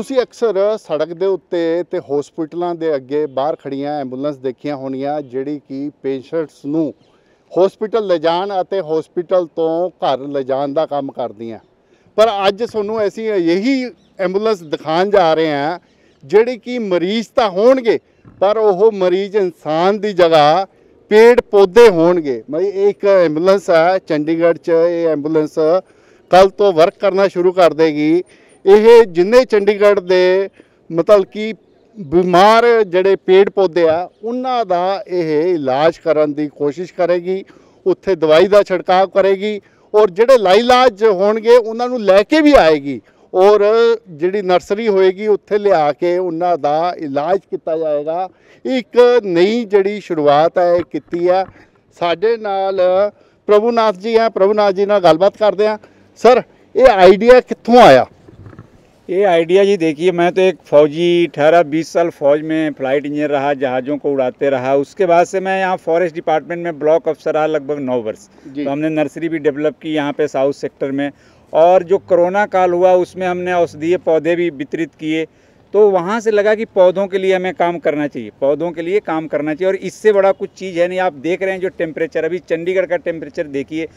ਤੁਸੀਂ ਅਕਸਰ ਸੜਕ ਦੇ ਉੱਤੇ ਤੇ ਹਸਪੀਟਲਾਂ ਦੇ ਅੱਗੇ ਬਾਹਰ ਖੜੀਆਂ ਐਂਬੂਲੈਂਸ ਦੇਖੀਆਂ ਹੋਣੀਆਂ ਜਿਹੜੀ ਕਿ ਪੇਸ਼ੈਂਟਸ ਨੂੰ ਹਸਪੀਟਲ ਲਿਜਾਣ ਅਤੇ ਹਸਪੀਟਲ ਤੋਂ ਘਰ ਲਿਜਾਣ ਦਾ ਕੰਮ ਕਰਦੀਆਂ। ਪਰ ਅੱਜ ਤੁਹਾਨੂੰ ਅਸੀਂ ਇਹੀ ਐਂਬੂਲੈਂਸ ਦਿਖਾਉਣ ਜਾ ਰਹੇ ਹਾਂ ਜਿਹੜੀ ਕਿ ਮਰੀਜ਼ ਤਾਂ ਹੋਣਗੇ ਪਰ ਉਹ ਮਰੀਜ਼ ਇਨਸਾਨ ਦੀ ਜਗ੍ਹਾ पेड़ पौधे होणगे। भाई एक एंबूलेंस है चंडीगढ़ च, ये एंबूलेंस कल तो वर्क करना शुरू कर देगी। ये जिन्ने चंडीगढ़ दे मतलब कि बीमार जड़े पेड़ पौधे आ उन्हां दा ये इलाज करन दी कोशिश करेगी, उत्थे दवाई दा छिड़काव करेगी और जड़े लाइलाज होणगे उन्हां नूं लैके भी आएगी और जिहड़ी नर्सरी होएगी उत्थे लिया के उन्हां दा इलाज किया जाएगा। एक नई जिहड़ी शुरुआत है की है। साडे नाल प्रभुनाथ जी हैं, प्रभुनाथ जी नाल गलबात करते हैं। सर ये आइडिया कित्थों आया? ये आइडिया जी देखिए, मैं तो एक फ़ौजी 18-20 साल फ़ौज में फ़्लाइट इंजीनियर रहा, जहाज़ों को उड़ाते रहा। उसके बाद से मैं यहाँ फॉरेस्ट डिपार्टमेंट में ब्लॉक अफसर रहा लगभग 9 वर्ष। तो हमने नर्सरी भी डेवलप की यहाँ पे साउथ सेक्टर में। और जो कोरोना काल हुआ उसमें हमने औषधीय पौधे भी वितरित किए। तो वहाँ से लगा कि पौधों के लिए हमें काम करना चाहिए, पौधों के लिए काम करना चाहिए। और इससे बड़ा कुछ चीज़ है नहीं। आप देख रहे हैं जो टेम्परेचर, अभी चंडीगढ़ का टेम्परेचर देखिए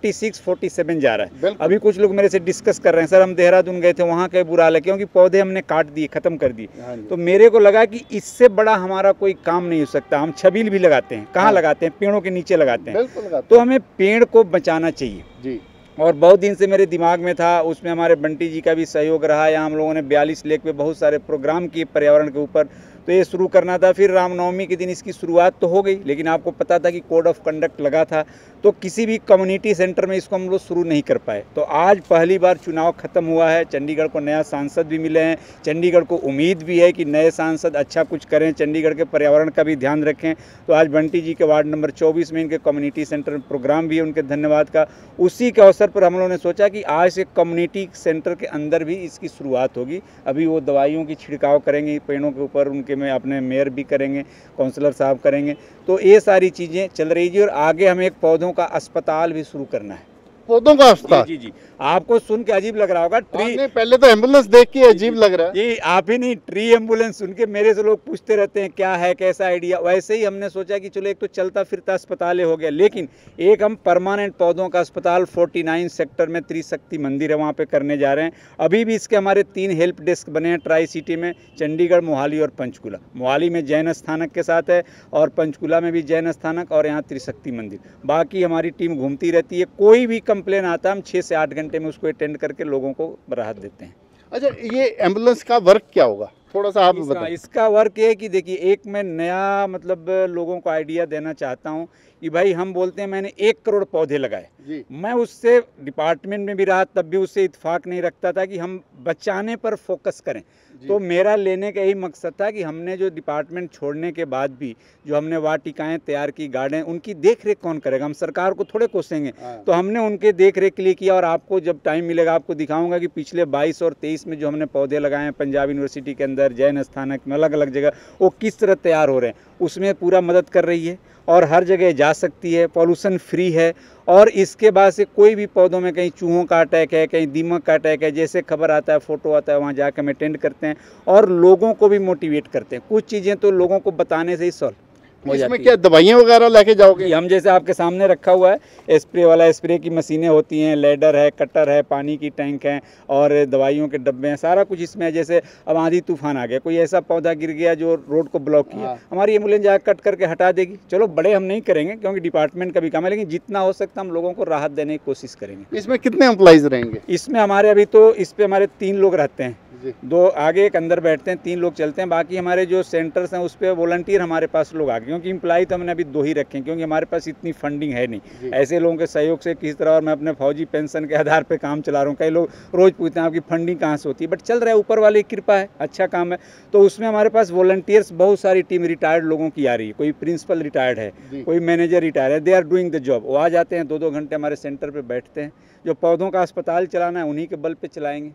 46-47 जा रहा है। अभी कुछ लोग मेरे से डिस्कस कर रहे हैं, सर हम देहरादून गए थे वहाँ का बुरा हाल है, क्योंकि पौधे हमने काट दिए, ख़त्म कर दिए। तो मेरे को लगा कि इससे बड़ा हमारा कोई काम नहीं हो सकता। हम छबील भी लगाते हैं, कहाँ लगाते हैं? पेड़ों के नीचे लगाते हैं। तो हमें पेड़ को बचाना चाहिए जी। और बहुत दिन से मेरे दिमाग में था, उसमें हमारे बंटी जी का भी सहयोग रहा। यहाँ हम लोगों ने 42 लेक पे बहुत सारे प्रोग्राम किए पर्यावरण के ऊपर। तो ये शुरू करना था। फिर रामनवमी के दिन इसकी शुरुआत तो हो गई, लेकिन आपको पता था कि कोड ऑफ कंडक्ट लगा था, तो किसी भी कम्युनिटी सेंटर में इसको हम लोग शुरू नहीं कर पाए। तो आज पहली बार चुनाव ख़त्म हुआ है, चंडीगढ़ को नया सांसद भी मिले हैं, चंडीगढ़ को उम्मीद भी है कि नए सांसद अच्छा कुछ करें, चंडीगढ़ के पर्यावरण का भी ध्यान रखें। तो आज बंटी जी के वार्ड नंबर 24 में इनके कम्युनिटी सेंटर में प्रोग्राम भी है, उनके धन्यवाद का। उसी के अवसर पर हम लोगों ने सोचा कि आज से कम्युनिटी सेंटर के अंदर भी इसकी शुरुआत होगी। अभी वो दवाइयों की छिड़काव करेंगे पेड़ों के ऊपर, उनके में अपने मेयर भी करेंगे, काउंसलर साहब करेंगे। तो ये सारी चीज़ें चल रही जी। और आगे हमें एक पौधों का अस्पताल भी शुरू करना है। पौधों का अस्पताल? जी जी। आपको सुन के अजीब लग रहा होगा, ट्री पहले तो एम्बुलेंस देख के अजीब लग रहा है जी। आप ही नहीं, ट्री एम्बुलेंस सुन के मेरे से लोग पूछते रहते हैं क्या है, कैसा आइडिया। वैसे ही हमने सोचा कि चलो एक तो चलता फिरता अस्पताल हो गया, लेकिन एक हम परमानेंट पौधों का अस्पताल 49 सेक्टर में त्रिशक्ति मंदिर है वहाँ पे करने जा रहे हैं। अभी भी इसके हमारे 3 हेल्प डेस्क बने हैं ट्राई सिटी में, चंडीगढ़, मोहाली और पंचकुला। मोहाली में जैन स्थानक के साथ है और पंचकुला में भी जैन स्थानक और यहाँ त्रिशक्ति मंदिर। बाकी हमारी टीम घूमती रहती है। कोई भी कंप्लेन आता है हम 6 से 8 घंटे में उसको अटेंड करके लोगों को राहत देते हैं। अच्छा, ये एम्बुलेंस का वर्क क्या होगा, थोड़ा सा आप बताएं। इसका वर्क ये है कि देखिए, एक मैं नया मतलब लोगों को आइडिया देना चाहता हूँ कि भाई हम बोलते हैं मैंने 1 करोड़ पौधे लगाए। मैं उससे डिपार्टमेंट में भी रहा तब भी उससे इत्तेफाक नहीं रखता था कि हम बचाने पर फोकस करें। तो मेरा लेने का यही मकसद था कि हमने जो डिपार्टमेंट छोड़ने के बाद भी जो हमने वाटिकाएं तैयार की, गार्डन, उनकी देख रेख कौन करेगा? हम सरकार को थोड़े कोसेंगे। तो हमने उनके देख रेख के लिए किया। और आपको जब टाइम मिलेगा आपको दिखाऊंगा कि पिछले 22 और 23 में जो हमने पौधे लगाए हैं पंजाब यूनिवर्सिटी के अंदर, जैन स्थानक में, अलग अलग जगह, वो किस तरह तैयार हो रहे हैं, उसमें पूरा मदद कर रही है। और हर जगह जा सकती है, पॉल्यूशन फ्री है। और इसके बाद से कोई भी पौधों में कहीं चूहों का अटैक है, कहीं दीमक का अटैक है, जैसे खबर आता है, फोटो आता है, वहाँ जाकर हम अटेंड करते हैं और लोगों को भी मोटिवेट करते हैं। कुछ चीज़ें तो लोगों को बताने से ही सॉल्व हो जाती है। इसमें क्या दवाइयाँ वगैरह लेके जाओगे? हम जैसे आपके सामने रखा हुआ है स्प्रे वाला, स्प्रे की मशीनें होती हैं, लेडर है, कटर है, पानी की टैंक है और दवाइयों के डब्बे हैं, सारा कुछ इसमें है। जैसे अब आंधी तूफान आ गया, कोई ऐसा पौधा गिर गया जो रोड को ब्लॉक किया, हमारी एम्बुलेंस जाकर कट करके हटा देगी। चलो बड़े हम नहीं करेंगे क्योंकि डिपार्टमेंट का भी काम है, लेकिन जितना हो सकता हम लोगों को राहत देने की कोशिश करेंगे। इसमें कितने एम्प्लॉइज रहेंगे? इसमें हमारे अभी तो इस पे हमारे 3 लोग रहते हैं, 2 आगे 1 अंदर बैठते हैं, 3 लोग चलते हैं। बाकी हमारे जो सेंटर्स हैं उस पर वॉलंटियर हमारे पास लोग आ गए, क्योंकि एम्प्लॉय तो हमने अभी 2 ही रखे हैं क्योंकि हमारे पास इतनी फंडिंग है नहीं। ऐसे लोगों के सहयोग से किस तरह, और मैं अपने फौजी पेंशन के आधार पे काम चला रहा हूँ। कई लोग रोज़ पूछते हैं आपकी फंडिंग कहाँ से होती है, बट चल रहा है, ऊपर वाले की कृपा है, अच्छा काम है। तो उसमें हमारे पास वॉलंटियर्स बहुत सारी टीम रिटायर्ड लोगों की आ रही है। कोई प्रिंसिपल रिटायर्ड है, कोई मैनेजर रिटायर्ड है, they are doing the job. वो आ जाते हैं, 2-2 घंटे हमारे सेंटर पर बैठते हैं। जो पौधों का अस्पताल चलाना है उन्हीं के बल पर चलाएँगे।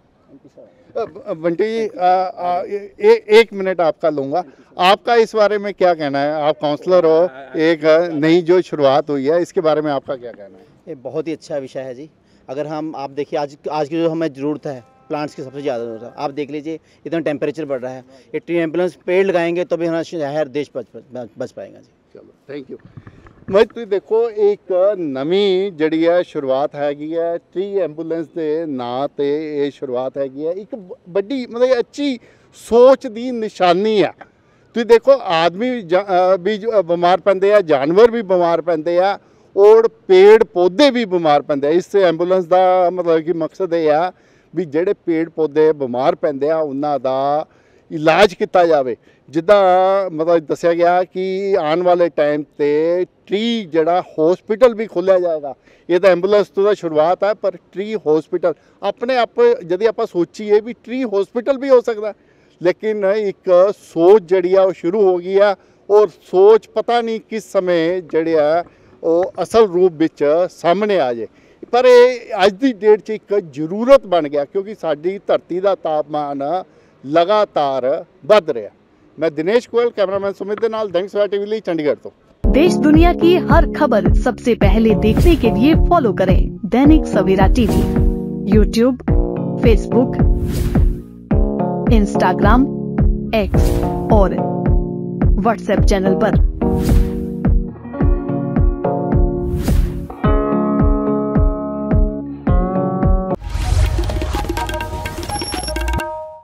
बंटी जी, एक मिनट आपका लूँगा। आपका इस बारे में क्या कहना है? आप काउंसलर हो, एक नई जो शुरुआत हुई है इसके बारे में आपका क्या कहना है? ये बहुत ही अच्छा विषय है जी। अगर हम आप देखिए आज की जो हमें ज़रूरत है प्लांट्स की सबसे ज़्यादा ज़रूरत है। आप देख लीजिए इतना टेम्परेचर बढ़ रहा है, ये ट्री एम्बुलेंस पेड़ लगाएंगे तो भी हमारा शहर देश बच पाएगा जी। ਚਲੋ ਥੈਂਕ ਯੂ। ਮੈਂ ਤੁਸੀਂ ਦੇਖੋ ਇੱਕ ਨਵੀਂ ਜਿਹੜੀ ਹੈ ਸ਼ੁਰੂਆਤ ਹੈਗੀ ਹੈ ਟਰੀ ਐਂਬੂਲੈਂਸ ਦੇ ਨਾਂ ਤੇ ਇਹ ਸ਼ੁਰੂਆਤ ਹੈਗੀ ਹੈ ਇੱਕ ਵੱਡੀ ਮਤਲਬ ਅੱਛੀ ਸੋਚ ਦੀ ਨਿਸ਼ਾਨੀ ਆ। ਤੁਸੀਂ ਦੇਖੋ ਆਦਮੀ ਵੀ ਬਿਮਾਰ ਪੈਂਦੇ ਆ, ਜਾਨਵਰ ਵੀ ਬਿਮਾਰ ਪੈਂਦੇ ਆ ਔਰ ਪੇੜ ਪੌਦੇ ਵੀ ਬਿਮਾਰ ਪੈਂਦੇ ਆ। ਇਸ ਐਂਬੂਲੈਂਸ ਦਾ ਮਤਲਬ ਕਿ ਮਕਸਦ ਇਹ ਆ ਵੀ ਜਿਹੜੇ ਪੇੜ ਪੌਦੇ ਬਿਮਾਰ ਪੈਂਦੇ ਆ ਉਹਨਾਂ ਦਾ ਇਲਾਜ ਕੀਤਾ ਜਾਵੇ। ਜਿੱਦਾਂ ਮਤਲਬ ਦੱਸਿਆ ਗਿਆ ਕਿ ਆਉਣ ਵਾਲੇ ਟਾਈਮ 'ਤੇ ਟਰੀ ਜਿਹੜਾ ਹੌਸਪੀਟਲ ਵੀ ਖੋਲ੍ਹਿਆ ਜਾਏਗਾ। ਇਹ ਤਾਂ ਐਂਬੂਲੈਂਸ ਤੋਂ ਤਾਂ ਸ਼ੁਰੂਆਤ ਹੈ, ਪਰ ਟਰੀ ਹੌਸਪੀਟਲ ਆਪਣੇ ਆਪ ਜਦੋਂ ਆਪਾਂ ਸੋਚੀਏ ਵੀ ਟਰੀ ਹੌਸਪੀਟਲ ਵੀ ਹੋ ਸਕਦਾ, ਲੇਕਿਨ ਇੱਕ ਸੋਚ ਜਿਹੜੀ ਆ ਉਹ ਸ਼ੁਰੂ ਹੋ ਗਈ ਆ ਔਰ ਸੋਚ ਪਤਾ ਨਹੀਂ ਕਿਸ ਸਮੇਂ ਜਿਹੜੇ ਆ ਉਹ ਅਸਲ ਰੂਪ ਵਿੱਚ ਸਾਹਮਣੇ ਆ ਜਾਏ। ਪਰ ਇਹ ਅੱਜ ਦੀ ਡੇਟ 'ਚ ਇੱਕ ਜ਼ਰੂਰਤ ਬਣ ਗਿਆ ਕਿਉਂਕਿ ਸਾਡੀ ਧਰਤੀ ਦਾ ਤਾਪਮਾਨ लगातार बढ़ रहा। मैं दिनेश गोयल, कैमरामैन सुमित दे नाल दैनिक सवेरा टीवी लिए चंडीगढ़ तो। देश दुनिया की हर खबर सबसे पहले देखने के लिए फॉलो करें Dainik Savera TV, YouTube, Facebook, Instagram, X और व्हाट्सएप चैनल पर।